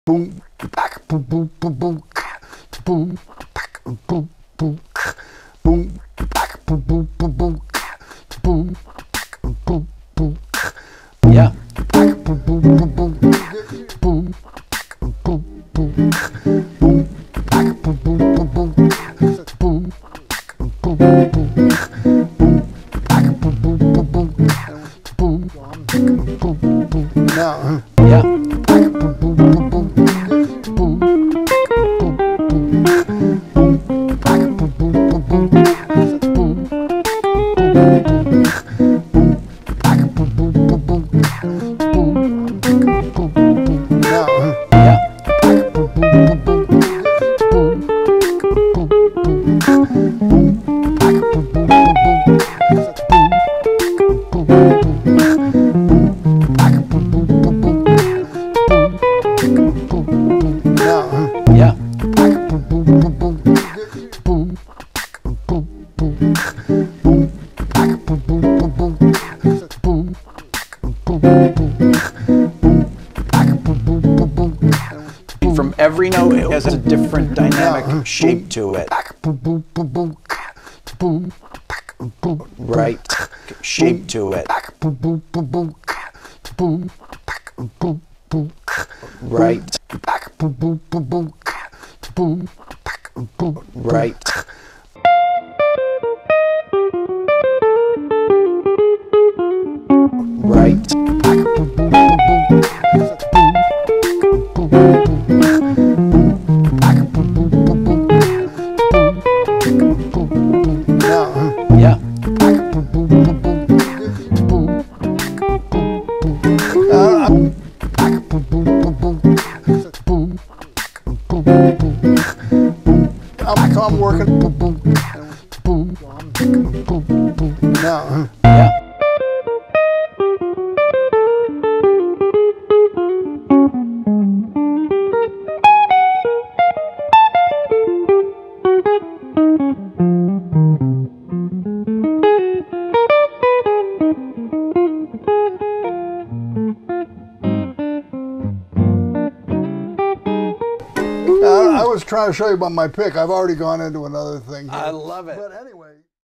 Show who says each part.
Speaker 1: boom, back, boom, boom, boom, boom, boom, back, boom, boom, boom, back, boom, boom, boom, boom, boom, back, boom, boom,
Speaker 2: yeah,
Speaker 1: back, boom, boom, boom, boom, boom, back, boom, boom, boom, back, boom, boom, boom, boom, boom, back, boom, boom, boom, back, boom, boom, boom, boom, boom, boom, boom. Now,
Speaker 2: yeah,
Speaker 1: back, boom, boom, boom, boom, boom, boom, boom, boom, back, boom, boom, boom, boom, boom, back, boom, boom, boom, boom, boom, boom. Now,
Speaker 2: yeah,
Speaker 1: back, boom, boom, boom, boom, boom, boom, boom, back, boom, boom, boom, boom, boom, boom, back, boom, boom, boom, boom, boom. Now,
Speaker 2: yeah,
Speaker 1: back, boom, boom, boom, boom, boom, boom, boom, boom, back, boom, boom, boom, boom, boom, boom, boom, back, boom, boom, boom, boom.
Speaker 2: from every note it has a different dynamic shape to it,
Speaker 1: Back, boom, boom, boom, boom, boom, back, boom,
Speaker 2: right, shape to it,
Speaker 1: back, boom, boom, boom, boom, boom, back, boom, boom,
Speaker 2: right,
Speaker 1: back, boom, boom, boom, boom, boom, back, boom,
Speaker 2: right, right,
Speaker 1: back, boom, boom, boom, boom, boom, boom, boom, back, boom, boom, boom, boom, boom, boom. Now,
Speaker 2: yeah,
Speaker 1: back, boom, boom, boom, boom, boom, back, boom, boom, boom, boom, boom, boom, boom. I'm working. Boom, boom, boom, boom, boom. Now,
Speaker 2: yeah.
Speaker 1: I was trying to show you about my pick. I've already gone into another thing here.
Speaker 2: I love it.
Speaker 1: But anyway.